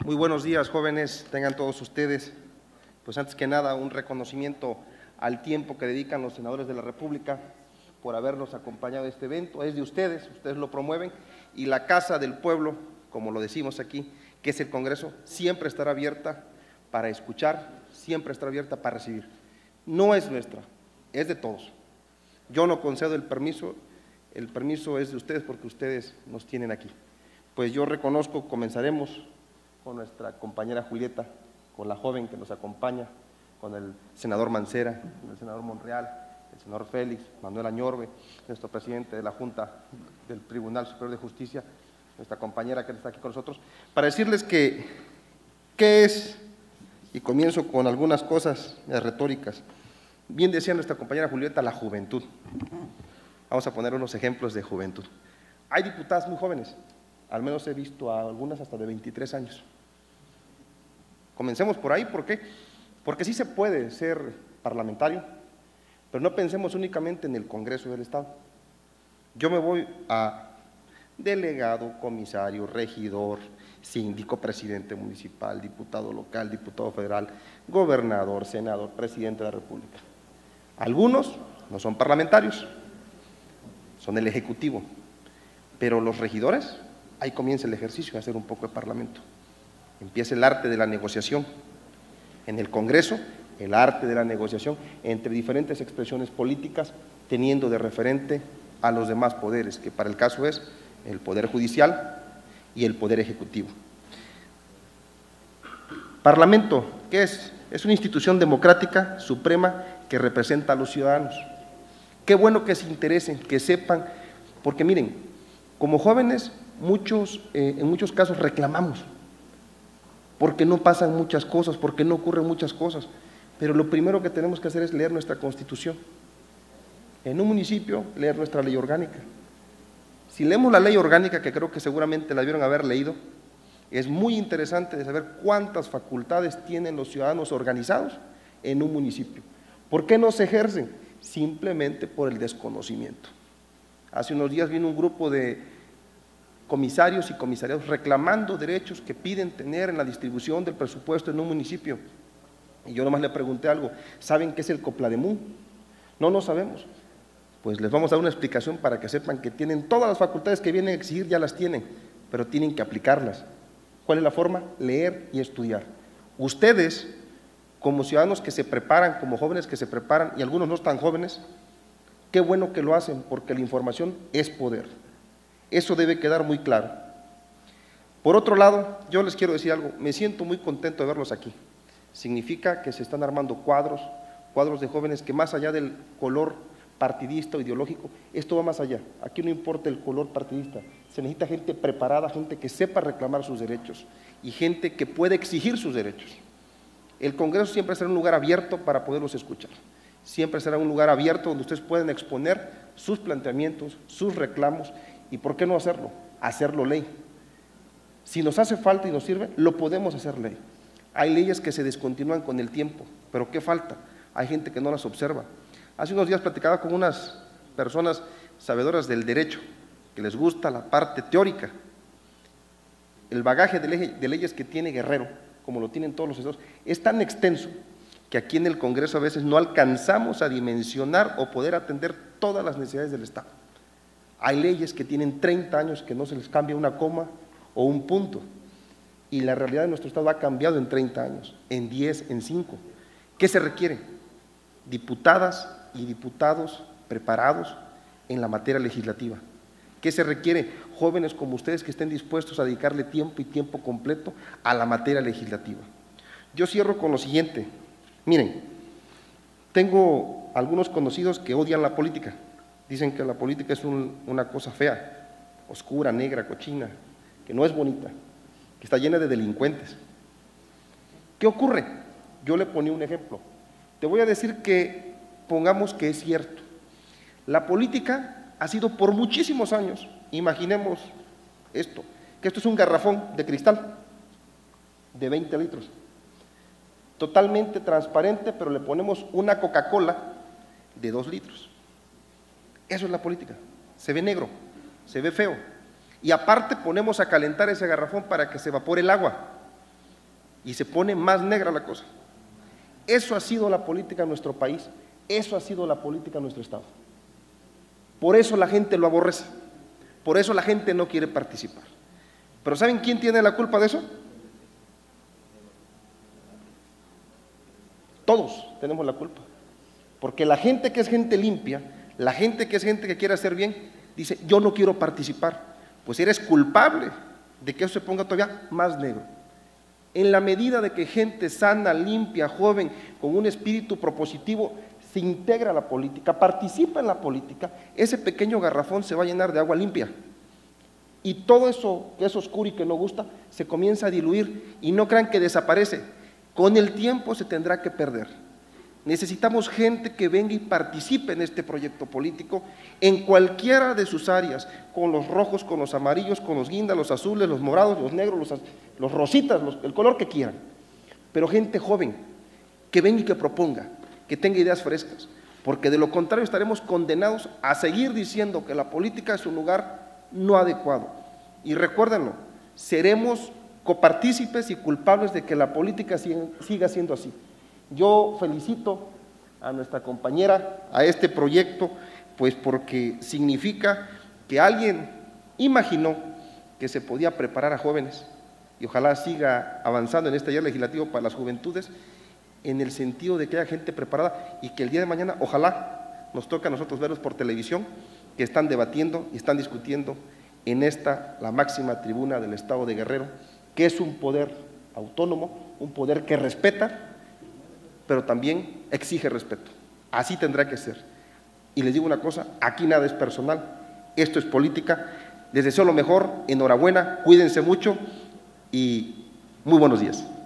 Muy buenos días, jóvenes, tengan todos ustedes. Pues antes que nada, un reconocimiento al tiempo que dedican los senadores de la República por habernos acompañado a este evento. Es de ustedes lo promueven, y la Casa del Pueblo, como lo decimos aquí, que es el Congreso, siempre estará abierta para escuchar, siempre estará abierta para recibir. No es nuestra, es de todos. Yo no concedo el permiso es de ustedes porque ustedes nos tienen aquí. Pues yo reconozco, comenzaremos con nuestra compañera Julieta, con la joven que nos acompaña, con el senador Mancera, con el senador Monreal, el senador Félix, Manuel Añorbe, nuestro presidente de la Junta del Tribunal Superior de Justicia, nuestra compañera que está aquí con nosotros, para decirles qué es, y comienzo con algunas cosas retóricas. Bien decía nuestra compañera Julieta, la juventud. Vamos a poner unos ejemplos de juventud. Hay diputadas muy jóvenes, al menos he visto a algunas hasta de 23 años. Comencemos por ahí, ¿por qué? Porque sí se puede ser parlamentario, pero no pensemos únicamente en el Congreso del Estado. Yo me voy a delegado, comisario, regidor, síndico, presidente municipal, diputado local, diputado federal, gobernador, senador, presidente de la República. Algunos no son parlamentarios, son el Ejecutivo, pero los regidores, ahí comienza el ejercicio de hacer un poco de parlamento. Empieza el arte de la negociación. En el Congreso, el arte de la negociación entre diferentes expresiones políticas, teniendo de referente a los demás poderes, que para el caso es el Poder Judicial y el Poder Ejecutivo. Parlamento, ¿qué es? Es una institución democrática suprema que representa a los ciudadanos. Qué bueno que se interesen, que sepan, porque miren, como jóvenes, en muchos casos reclamamos, porque no pasan muchas cosas, porque no ocurren muchas cosas, pero lo primero que tenemos que hacer es leer nuestra Constitución. En un municipio, leer nuestra ley orgánica. Si leemos la ley orgánica, que creo que seguramente la debieron haber leído, es muy interesante de saber cuántas facultades tienen los ciudadanos organizados en un municipio. ¿Por qué no se ejercen? Simplemente por el desconocimiento. Hace unos días vino un grupo de comisarios y comisariados reclamando derechos que piden tener en la distribución del presupuesto en un municipio. Y yo nomás le pregunté algo, ¿saben qué es el Coplademú? No sabemos. Pues les vamos a dar una explicación para que sepan que tienen todas las facultades que vienen a exigir, ya las tienen, pero tienen que aplicarlas. ¿Cuál es la forma? Leer y estudiar. Ustedes, como ciudadanos que se preparan, como jóvenes que se preparan, y algunos no tan jóvenes, qué bueno que lo hacen, porque la información es poder. Eso debe quedar muy claro. Por otro lado, yo les quiero decir algo, me siento muy contento de verlos aquí. Significa que se están armando cuadros de jóvenes que más allá del color partidista o ideológico, esto va más allá. Aquí no importa el color partidista, se necesita gente preparada, gente que sepa reclamar sus derechos y gente que pueda exigir sus derechos. El Congreso siempre será un lugar abierto para poderlos escuchar. Siempre será un lugar abierto donde ustedes pueden exponer sus planteamientos, sus reclamos, y ¿por qué no hacerlo? Hacerlo ley. Si nos hace falta y nos sirve, lo podemos hacer ley. Hay leyes que se descontinúan con el tiempo, pero ¿qué falta? Hay gente que no las observa. Hace unos días platicaba con unas personas sabedoras del derecho, que les gusta la parte teórica. El bagaje de leyes que tiene Guerrero, como lo tienen todos los estados, es tan extenso que aquí en el Congreso a veces no alcanzamos a dimensionar o poder atender todas las necesidades del Estado. Hay leyes que tienen 30 años que no se les cambia una coma o un punto, y la realidad de nuestro Estado ha cambiado en 30 años, en 10, en 5. ¿Qué se requiere? Diputadas y diputados preparados en la materia legislativa. ¿Qué se requiere? Jóvenes como ustedes que estén dispuestos a dedicarle tiempo y tiempo completo a la materia legislativa. Yo cierro con lo siguiente. Miren, tengo algunos conocidos que odian la política. Dicen que la política es una cosa fea, oscura, negra, cochina, que no es bonita, que está llena de delincuentes. ¿Qué ocurre? Yo le ponía un ejemplo. Te voy a decir que pongamos que es cierto. La política ha sido por muchísimos años, imaginemos esto, que esto es un garrafón de cristal de 20 litros, totalmente transparente, pero le ponemos una Coca-Cola de 2 litros. Eso es la política, se ve negro, se ve feo, y aparte ponemos a calentar ese garrafón para que se evapore el agua. y se pone más negra la cosa. Eso ha sido la política en nuestro país, eso ha sido la política en nuestro Estado. Por eso la gente lo aborrece, por eso la gente no quiere participar. Pero ¿saben quién tiene la culpa de eso? Todos tenemos la culpa, porque la gente que es gente limpia, la gente que es gente que quiere hacer bien, dice, yo no quiero participar. Pues eres culpable de que eso se ponga todavía más negro. En la medida de que gente sana, limpia, joven, con un espíritu propositivo, se integra a la política, participa en la política, ese pequeño garrafón se va a llenar de agua limpia. Y todo eso que es oscuro y que no gusta, se comienza a diluir, y no crean que desaparece. Con el tiempo se tendrá que perder. Necesitamos gente que venga y participe en este proyecto político en cualquiera de sus áreas, con los rojos, con los amarillos, con los guindas, los azules, los morados, los negros, los rositas, el color que quieran. Pero gente joven, que venga y que proponga, que tenga ideas frescas, porque de lo contrario estaremos condenados a seguir diciendo que la política es un lugar no adecuado. Y recuérdenlo, seremos copartícipes y culpables de que la política siga siendo así. Yo felicito a nuestra compañera, a este proyecto, pues porque significa que alguien imaginó que se podía preparar a jóvenes, y ojalá siga avanzando en este año legislativo para las juventudes, en el sentido de que haya gente preparada y que el día de mañana, ojalá, nos toque a nosotros verlos por televisión, que están debatiendo y están discutiendo en esta, la máxima tribuna del Estado de Guerrero, que es un poder autónomo, un poder que respeta, pero también exige respeto. Así tendrá que ser. Y les digo una cosa, aquí nada es personal, esto es política. Les deseo lo mejor, enhorabuena, cuídense mucho y muy buenos días.